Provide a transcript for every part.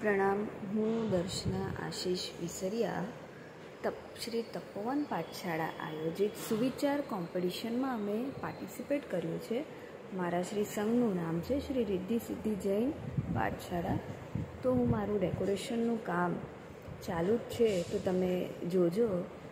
પ્રણામ. હું દર્શના આશીષ વિસરિયા શ્રી તપોવન પાઠશાળા આયોજિત સુવિચાર કોમ્પિટિશનમાં અમે પાર્ટિસિપેટ કર્યું છે. મારા શ્રી સંઘનું નામ છે શ્રી રિદ્ધિ સિદ્ધિ જૈન પાઠશાળા. તો હું મારું ડેકોરેશનનું કામ ચાલુ જ છે, તો તમે જોજો.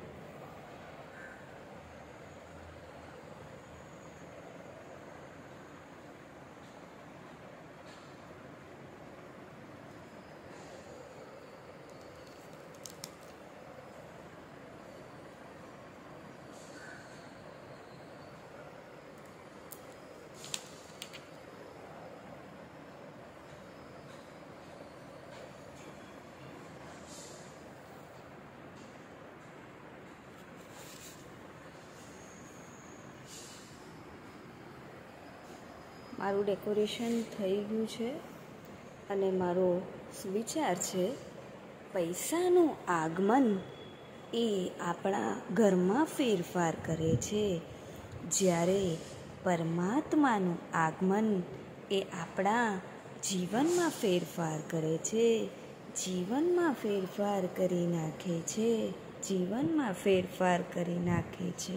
મારું ડેકોરેશન થઈ ગયું છે અને મારો સુવિચાર છે, પૈસાનું આગમન એ આપણા ઘરમાં ફેરફાર કરે છે, જ્યારે પરમાત્માનું આગમન એ આપણા જીવનમાં ફેરફાર કરે છે, જીવનમાં ફેરફાર કરી નાખે છે, જીવનમાં ફેરફાર કરી નાખે છે.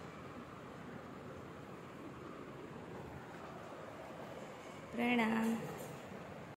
પ્રણામ.